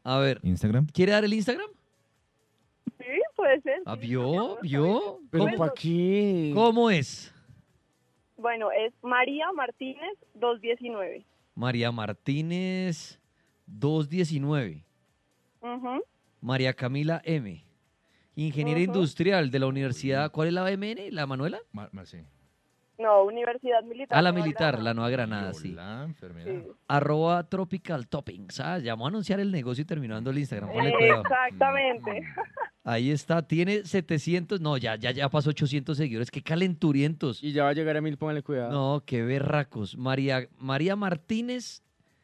A ver, ¿Instagram? ¿quiere dar el Instagram? Sí, puede ser. Ah, sí. ¿vio? ¿Pero ¿Cómo, para qué? cómo es? Bueno, es María Martínez 219. María Martínez 219. Ujú. María Camila M. Ingeniera Ujú. industrial de la universidad. ¿Cuál es la MN? ¿La Manuela? Sí. No, Universidad Militar. Ah, la Nueva militar, Granada. la Nueva Granada, sí. Hola, enfermera. Sí. @tropical toppings. Ah, llamó a anunciar el negocio y terminó dando el Instagram. Ponle cuidado. Exactamente. Ahí está, tiene 700, no, ya pasó 800 seguidores. Qué calenturientos. Y ya va a llegar a 1000, póngale cuidado. No, qué berracos. María Martínez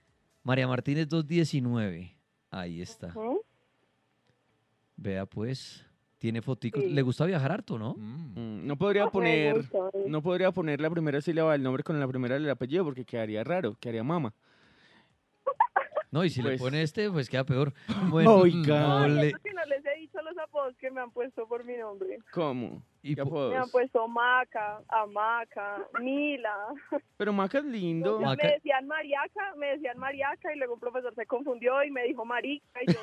219. Ahí está. Ujú. Vea pues, tiene foticos. Sí. Le gusta viajar harto, ¿no? No podría Me poner, gusta. no podría poner la primera sílaba del nombre con la primera del apellido porque quedaría raro, quedaría mama. No, y si le Pues- pone pues queda peor. Bueno, Oiga. no Ay, le- eso que no les he dicho los apodos que me han puesto por mi nombre. ¿Cómo? y ¿Qué po- apodos? Me han puesto Maca, Amaca, Mila. Pero Maca es lindo. O sea, Maca- me decían Mariaca y luego un profesor se confundió y me dijo Marica y yo,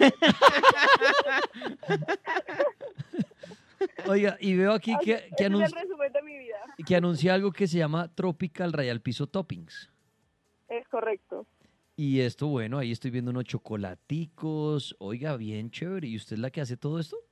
Oiga, y veo aquí que, ese es el resumen de mi vida. que anuncia algo que se llama Tropical Rayal Piso Toppings. Es correcto. Y esto, bueno, ahí estoy viendo unos chocolaticos. Oiga, bien chévere. ¿Y usted es la que hace todo esto?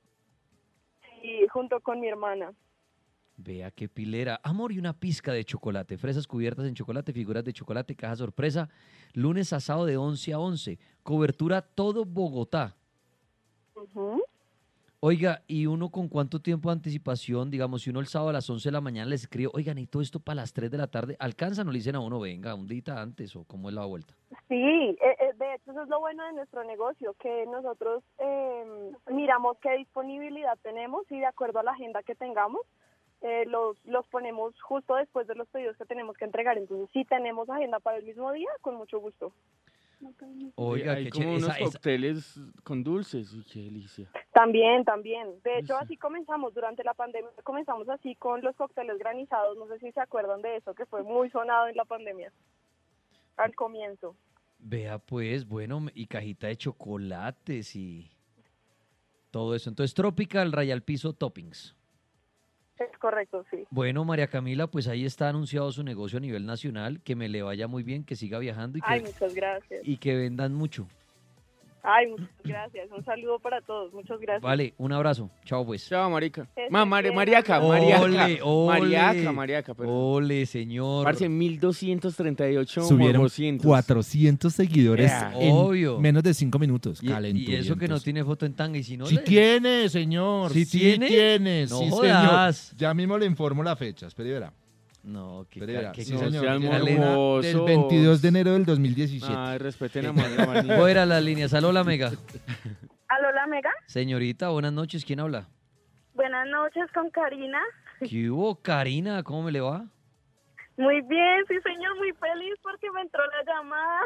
Y junto con mi hermana. Vea qué pilera. Amor, y una pizca de chocolate. Fresas cubiertas en chocolate, figuras de chocolate, caja sorpresa. Lunes asado de 11 a 11. Cobertura todo Bogotá. Ujú. Oiga, ¿y uno con cuánto tiempo de anticipación? Digamos, si uno el sábado a las 11 de la mañana les escribe, oigan, y todo esto para las 3 de la tarde, ¿alcanzan o le dicen a uno, venga, un día antes o cómo es la vuelta? Sí, de hecho eso es lo bueno de nuestro negocio, que nosotros miramos qué disponibilidad tenemos y de acuerdo a la agenda que tengamos, los ponemos justo después de los pedidos que tenemos que entregar. Entonces, si tenemos agenda para el mismo día, con mucho gusto. Oiga, hay qué como chévere. unos cócteles con dulces. Uy, qué delicia. También, también. De hecho, Sí. así comenzamos durante la pandemia. Comenzamos así con los cócteles granizados. No sé si se acuerdan de eso, que fue muy sonado en la pandemia. Al comienzo. Vea pues, bueno, y cajita de chocolates y todo eso. Entonces, Tropical Rayal Piso Toppings. Es correcto, sí. Bueno, María Camila, pues ahí está anunciado su negocio a nivel nacional. Que me le vaya muy bien, que siga viajando Ay, muchas gracias. y que vendan mucho. Ay, muchas gracias. Un saludo para todos. Muchas gracias. Vale, un abrazo. Chao, pues. Chao, marica. Este, Mariaca, Ole, Mariaca. ole. Mariaca, perdón. Ole, señor. Parce, 1238 Subieron morrocientos. 400 seguidores en Obvio. menos de 5 minutos. Y eso que no Calenturientos. tiene foto en tanga y si no Sí le- tiene, señor. ¿Sí tiene? tiene, No sí, jodas. señor. Ya mismo le informo la fecha. Espere y verá. No, qué, Espere y verá. qué Sí, no señor. sean Tiene una morbosos. del 22 de enero del 2017. Ay, respeten a María Vanilla. Voy a ir a las líneas. Aló, la mega. ¿Aló, la Mega? Señorita, buenas noches. ¿Quién habla? Buenas noches con Karina. ¿Qué hubo, Karina? ¿Cómo me le va? Muy bien, sí, señor. Muy feliz porque me entró la llamada.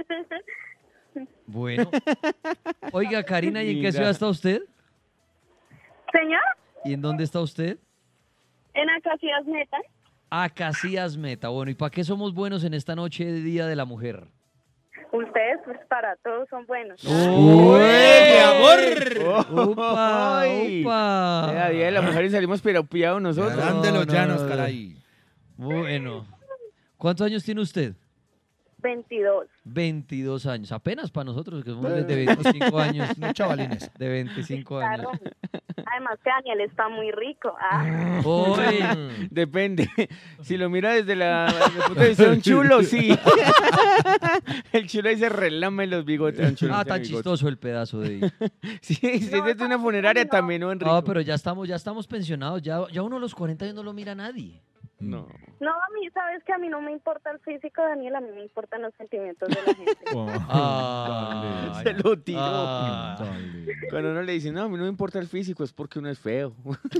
Bueno. Oiga, Karina, ¿y en qué Linda. ciudad está usted? Señor, ¿Y en dónde está usted? en Acacias Meta. A Casillas Meta. Bueno, ¿y para qué somos buenos en esta noche de Día de la Mujer? Ustedes, pues para todos son buenos. ¡Uy, mi amor! ¡Upa! Ay. ¡Upa! Era Día de la Mujer y salimos piropeados nosotros. Grande los no, llanos, no. caray. Bueno. ¿Cuántos años tiene usted? 22. 22 años. Apenas para nosotros, que somos de 25 años. No, chavalines. De 25 años. Claro. Además que Daniel está muy rico. Ah, Hoy. Depende. Si lo mira desde desde el punto de vista de un chulo, sí. El chulo ahí se relame los bigotes. Un chulo no Ah, tiene tan bigotes. chistoso el pedazo de ahí. Sí, si es desde una funeraria también, ¿no, Enrique? No, pero ya estamos pensionados. Ya uno a los 40 años no lo mira nadie. No. no, a mí, sabes que a mí no me importa el físico, Daniel, a mí me importan los sentimientos de la gente. Ah, Se lo tiró. ah. Dale. Cuando uno le dice, no, a mí no me importa el físico, es porque uno es feo.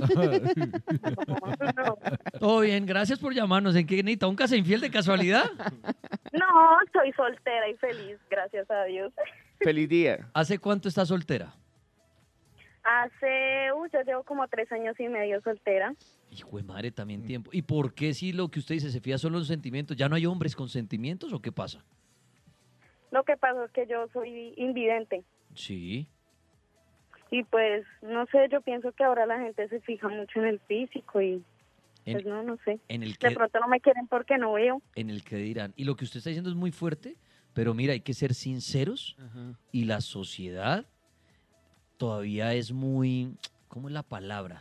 No, Todo bien, gracias por llamarnos. ¿En qué necesita? ¿Un casa infiel de casualidad? no, soy soltera y feliz, gracias a Dios. Feliz día. ¿Hace cuánto está soltera? Yo llevo como 3 años y medio soltera. Hijo de madre, también tiempo. ¿Y por qué si lo que usted dice se fía solo en los sentimientos? ¿Ya no hay hombres con sentimientos o qué pasa? Lo que pasa es que yo soy invidente. Sí. Y pues, no sé, yo pienso que ahora la gente se fija mucho en el físico y pues En, no sé. en el De que, pronto no me quieren porque no veo. en el que dirán. Y lo que usted está diciendo es muy fuerte, pero mira, hay que ser sinceros Ajá. y la sociedad todavía es muy, ¿cómo es la palabra?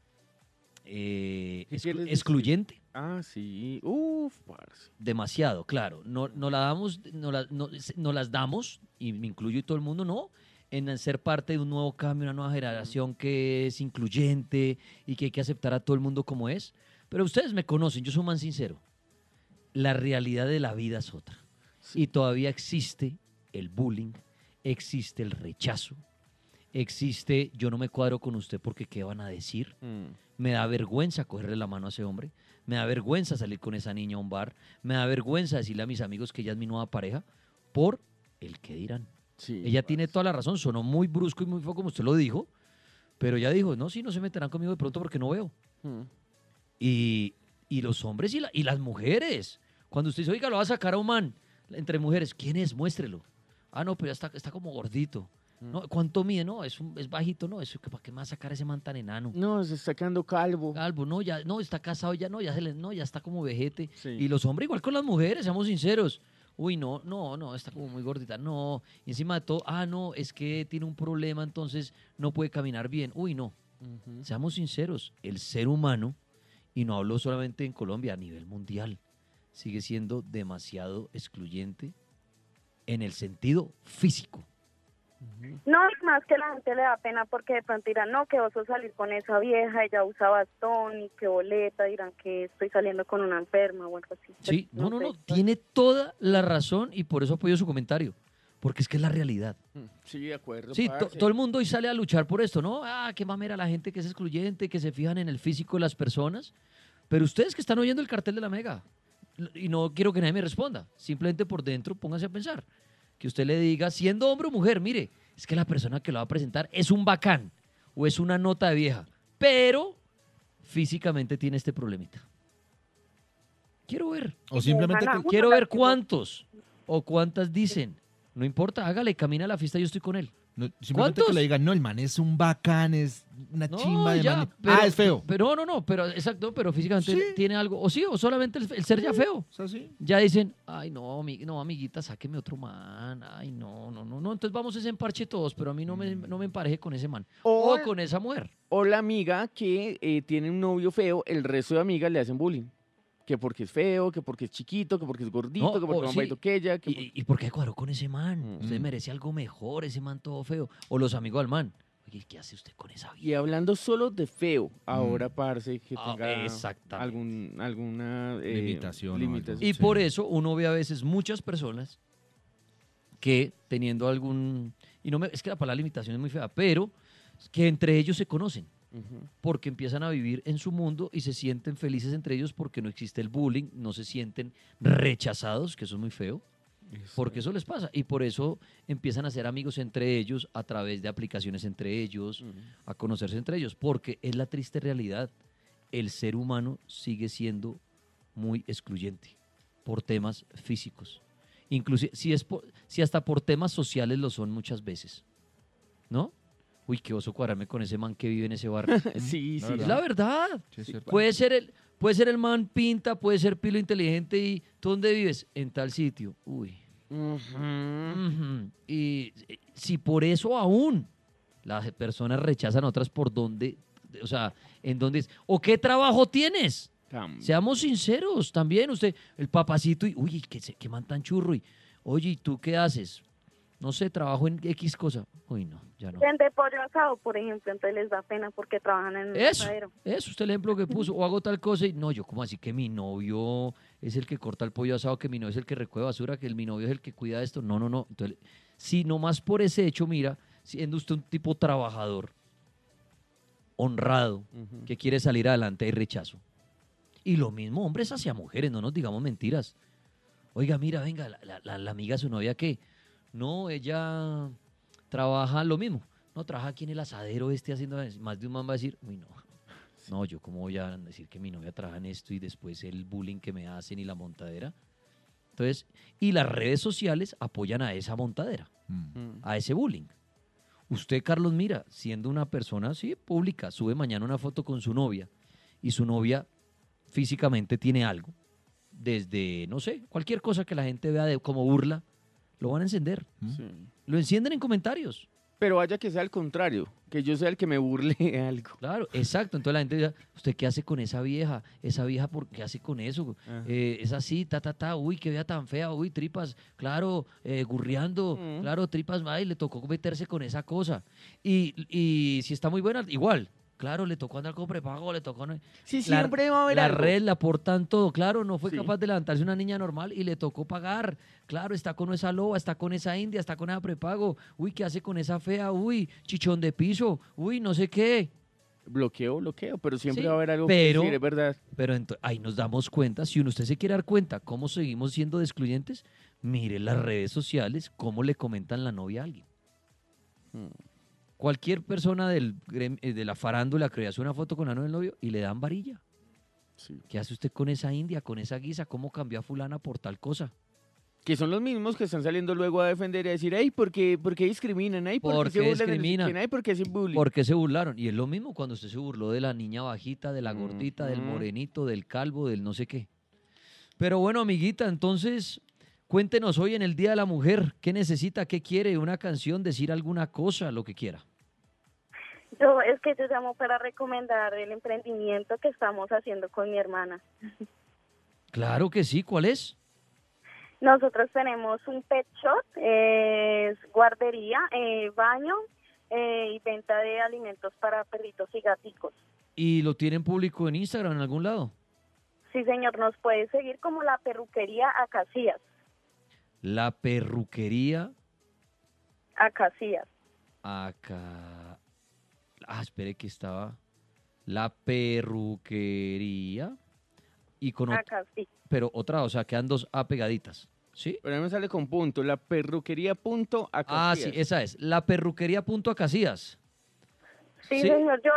¿Qué quieres decir? Excluyente. Ah, sí. Uf, parce. Demasiado, claro. No la damos, no las damos, y me incluyo y todo el mundo, no, en ser parte de un nuevo cambio, una nueva generación que es incluyente y que hay que aceptar a todo el mundo como es. Pero ustedes me conocen, yo soy un man sincero. La realidad de la vida es otra. Sí. Y todavía existe el bullying, existe el rechazo, existe yo no me cuadro con usted porque qué van a decir. Mm. Me da vergüenza cogerle la mano a ese hombre. Me da vergüenza salir con esa niña a un bar. Me da vergüenza decirle a mis amigos que ella es mi nueva pareja por el que dirán. Sí, Ella tiene parce. toda la razón. Sonó muy brusco y muy feo como usted lo dijo. Pero ella dijo, no, sí, no se meterán conmigo de pronto porque no veo. Mm. Y los hombres y las mujeres. Cuando usted dice, oiga, lo va a sacar a un man. Entre mujeres, ¿quién es? Muéstrelo. Ah, no, pero ya está como gordito. No, ¿cuánto mide? No, es bajito, no. ¿Para qué me va a sacar ese man tan enano? No, se está quedando calvo. Calvo, no, ya, no, está casado, ya no, no, ya está como vejete. Sí. Y los hombres igual con las mujeres, seamos sinceros. Uy, no, está como muy gordita. No, y encima de todo, no, es que tiene un problema, entonces no puede caminar bien. Uy, no. Ujú. Seamos sinceros, el ser humano, y no hablo solamente en Colombia, a nivel mundial, sigue siendo demasiado excluyente en el sentido físico. No, es más que la gente le da pena porque de pronto dirán, no, que oso salir con esa vieja, ella usa bastón y qué boleta, dirán que estoy saliendo con una enferma o algo así. Sí, Pues, no, sé. tiene toda la razón y por eso apoyo su comentario, porque es que es la realidad. Sí, de acuerdo, Sí, parce. todo el mundo hoy sale a luchar por esto, ¿no? Qué mamera la gente que es excluyente, que se fijan en el físico de las personas. Pero ustedes que están oyendo el cartel de la Mega, y no quiero que nadie me responda, simplemente por dentro pónganse a pensar. Que usted le diga, siendo hombre o mujer, mire, es que la persona que lo va a presentar es un bacán o es una nota de vieja, pero físicamente tiene este problemita. Quiero ver. O simplemente Ojalá. que, Quiero ver cuántos o cuántas dicen. No importa, hágale, camina a la fiesta, yo estoy con él. no, simplemente ¿Cuántos? que le digan, no, el man es un bacán, es una No, chimba de ya, man. pero- Es feo. Pero no, pero exacto, pero físicamente Sí. tiene algo. O sí, o solamente el ser ya feo. Es así. Ya dicen, ay, no, no, amiguita, sáqueme otro man. Ay, no. Entonces vamos a ese emparche todos, pero a mí no me empareje con ese man. O- O con esa mujer. O la amiga que tiene un novio feo, el resto de amigas le hacen bullying. Que porque es feo, que porque es chiquito, que porque es gordito, No, que porque o es más sí. bajito que ella. ¿Y por qué cuadró con ese man? Mm. Usted merece algo mejor, ese man todo feo. O los amigos del man. Oye, ¿qué hace usted con esa vida? Y hablando solo de feo, ahora, parce, que tenga exactamente. alguna Limitación o limitación. Y Sí. por eso uno ve a veces muchas personas que teniendo algún... es que la palabra limitación es muy fea, pero que entre ellos se conocen. Ujú. Porque empiezan a vivir en su mundo y se sienten felices entre ellos porque no existe el bullying, no se sienten rechazados, que eso es muy feo, porque eso les pasa. Y por eso empiezan a ser amigos entre ellos a través de aplicaciones entre ellos, Ujú. a conocerse entre ellos, porque es la triste realidad. El ser humano sigue siendo muy excluyente por temas físicos. Inclusive, si hasta por temas sociales lo son muchas veces. ¿No? Uy, qué oso cuadrarme con ese man que vive en ese barrio. Sí, La sí. Es la verdad. Sí, es cierto. Puede ser el man pinta, puede ser pilo inteligente y ¿tú dónde vives? En tal sitio. Uy. Ujú. Ujú. Y si por eso aún las personas rechazan a otras por dónde, o sea, en dónde es. ¿O qué trabajo tienes? Seamos sinceros también. Usted, el papacito, y uy, qué man tan churro. Y, oye, ¿y tú qué haces? No sé, trabajo en X cosa. Uy, no, ya no. Vende pollo asado, por ejemplo, entonces les da pena porque trabajan en un Eso, asadero. usted el ejemplo que puso, o hago tal cosa y no, yo como así que mi novio es el que corta el pollo asado, que mi novio es el que recoge basura, que mi novio es el que cuida esto, no. Entonces, si nomás por ese hecho, mira, siendo usted un tipo trabajador, honrado, Ujú. que quiere salir adelante, hay rechazo. Y lo mismo hombres hacia mujeres, no nos digamos mentiras. Oiga, mira, venga, la amiga de su novia, ¿qué? No, ella trabaja lo mismo. No, trabaja aquí en el asadero haciendo... Más de un man va a decir, uy, no. No, yo cómo voy a decir que mi novia trabaja en esto y después el bullying que me hacen y la montadera. Entonces, y las redes sociales apoyan a esa montadera, Mm. Mm. a ese bullying. Usted, Carlos, mira, siendo una persona así pública, sube mañana una foto con su novia y su novia físicamente tiene algo, desde, no sé, cualquier cosa que la gente vea de, como burla, lo van a encender. Sí. Lo encienden en comentarios. Pero vaya que sea al contrario, que yo sea el que me burle de algo. Claro, exacto. Entonces la gente dice, ¿usted qué hace con esa vieja? Esa vieja, ¿qué hace con eso? Ajá. Es así, uy, qué vieja tan fea, uy, tripas, claro, gurreando, claro, tripas, ay, le tocó meterse con esa cosa. Y si está muy buena, igual, claro, le tocó andar con prepago, le tocó... Sí, La- siempre va a haber La algo. red le aportan todo, claro, no fue Sí. capaz de levantarse una niña normal y le tocó pagar, claro, está con esa loba, está con esa india, está con esa prepago, uy, ¿qué hace con esa fea? Uy, chichón de piso, uy, no sé qué. Bloqueo, pero siempre Sí, va a haber algo pero- que decir, es verdad. Pero ahí nos damos cuenta, si usted se quiere dar cuenta cómo seguimos siendo de excluyentes, mire las redes sociales, cómo le comentan la novia a alguien. Mm. Cualquier persona de la farándula que hace una foto con la novia del novio y le dan varilla. Sí. ¿Qué hace usted con esa india, con esa guisa? ¿Cómo cambió a fulana por tal cosa? Que son los mismos que están saliendo luego a defender y a decir, ay, por qué discriminan? Ay, ¿por ¿Por qué se qué burlan de no sé discriminan? quién? Ay, ¿por qué hacen bullying? ¿Por qué se burlaron? Y es lo mismo cuando usted se burló de la niña bajita, de la gordita, del Ujú. morenito, del calvo, del no sé qué. Pero bueno, amiguita, entonces cuéntenos hoy en el Día de la Mujer, ¿qué necesita, qué quiere? ¿Una canción, decir alguna cosa, lo que quiera? Es que yo llamo para recomendar el emprendimiento que estamos haciendo con mi hermana. Claro que sí, ¿cuál es? Nosotros tenemos un pet shop, es guardería, baño y venta de alimentos para perritos y gaticos. ¿Y lo tienen público en Instagram en algún lado? Sí, señor, nos puede seguir como la perruquería Acacias. La perruquería Acacias. acá. Espere que estaba. La perruquería. Y con Acacias. pero otra, o sea, quedan dos A pegaditas. ¿Sí? Pero a mí me sale con punto, la perruquería punto Sí, esa es. La perruquería punto Acacias. Sí, ¿Sí? señor, yo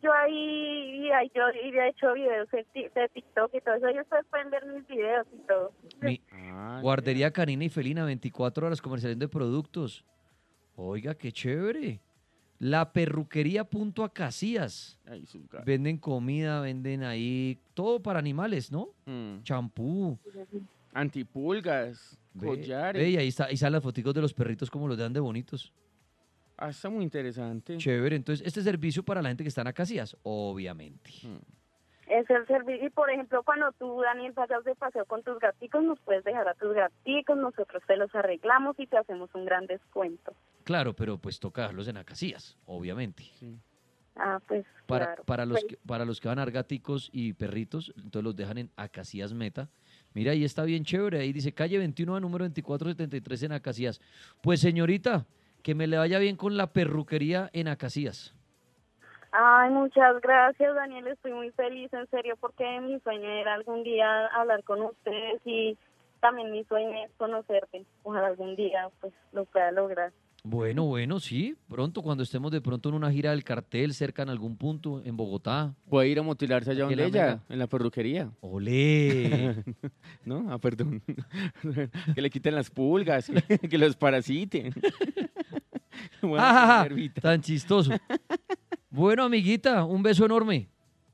he hecho videos de TikTok y todo eso, y ustedes pueden ver mis videos y todo. Guardería canina y felina, 24 horas comercializando de productos. Oiga, qué chévere. La perruquería punto Acacias. Ay, sus gatos. Venden comida, venden ahí todo para animales, ¿no? Champú. Antipulgas, collares. Ve, y ahí están las fotos de los perritos como los dan de bonitos. Está muy interesante. Chévere. Entonces, este servicio para la gente que está en Acacias, obviamente. Es el servicio, y por ejemplo, cuando tú, Daniel, vayas de paseo con tus gaticos, nos puedes dejar a tus gaticos, nosotros te los arreglamos y te hacemos un gran descuento. Claro, pero pues toca dejarlos en Acacias, obviamente. Pues claro. Para los que van a dar gaticos y perritos, entonces los dejan en Acacias Meta. Mira, ahí está bien chévere. Ahí dice calle 21 a número 2473 en Acacias. Pues señorita, que me le vaya bien con la perruquería en Acacias. Ay, muchas gracias, Daniel, estoy muy feliz, en serio, porque mi sueño era algún día hablar con ustedes y también mi sueño es conocerte. Ojalá algún día pues lo pueda lograr. Bueno, sí. Pronto, cuando estemos de pronto en una gira del cartel, cerca en algún punto, en Bogotá. Puede ir a mutilarse allá Aquí en donde la ella, Mega. en la perruquería. ¡Olé! ¿No? Perdón. Que le quiten las pulgas, que los parasiten. Bueno, ¡Ah, nervita. tan chistoso! Bueno, amiguita, un beso enorme.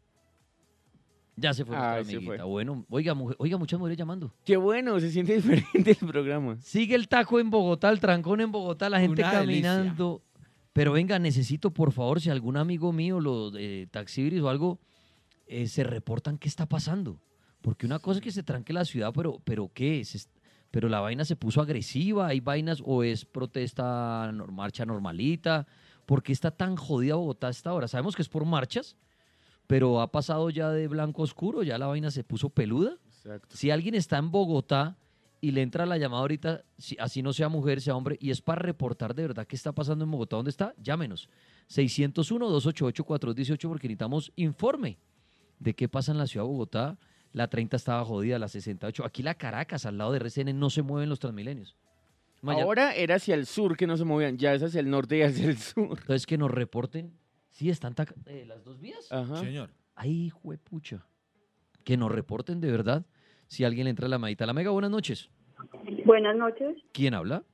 Ya se fue nuestra Ay, se amiguita. fue. Bueno, oiga, muchas mujeres llamando. Qué bueno, se siente diferente el programa. Sigue el taco en Bogotá, el trancón en Bogotá, la gente Una caminando. Pero venga, necesito, por favor, si algún amigo mío, los de Taxibris o algo, se reportan qué está pasando. Porque una cosa es que se tranque la ciudad, pero ¿qué es? Pero la vaina se puso agresiva, hay vainas o es protesta, marcha normalita. ¿Por qué está tan jodida Bogotá a esta hora? Sabemos que es por marchas, pero ha pasado ya de blanco a oscuro, ya la vaina se puso peluda. Exacto. Si alguien está en Bogotá y le entra la llamada ahorita, así no sea mujer, sea hombre, y es para reportar de verdad qué está pasando en Bogotá, ¿dónde está? Llámenos. 601-288-4218 porque necesitamos informe de qué pasa en la ciudad de Bogotá. La 30 estaba jodida, la 68. Aquí la Caracas, al lado de RCN, no se mueven los Transmilenios. Ahora era hacia el sur que no se movían, ya es hacia el norte y hacia el sur. Entonces que nos reporten. Sí, están las dos vías. Ajá. Señor. Ay, juepucha. Que nos reporten de verdad si alguien le entra la madita. La Mega, buenas noches. Buenas noches. ¿Quién habla?